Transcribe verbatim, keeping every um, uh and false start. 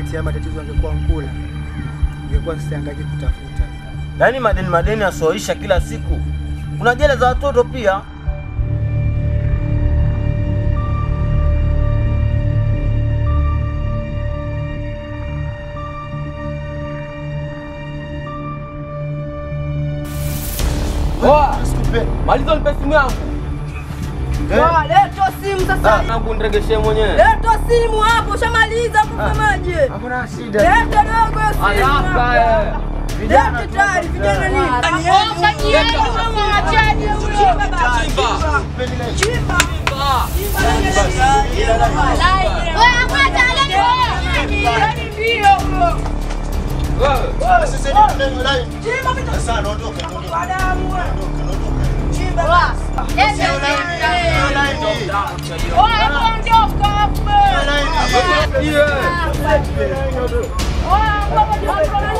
laiti ya matatizo angekuwa Mkula, ingekuwa siangaje kutafuta. Yaani madeni madeni asoisha kila siku. Kuna jela za watoto pia. Poa, maliza nipe simu yangu. Poa, leta simu sasa. Nangu niregeshe mwenyewe. Leta simu hapo, ushamaliza kusemaje? Hakuna shida. Leta dogo simu. Haraka eh. Vijana tayari, vijana nini? Fanyieni kama machaji huyo. Chimba. Chimba. Wewe hakuna taleni wewe. Yaani ndio huyo. Wewe. Sasa hivi tunaenda live. Chimba vitu. Sasa ondoka, ondoka. Adamu wewe. Ondoka. Chimba. Leta wewe ondoka hapo. Yeah. Oh, baba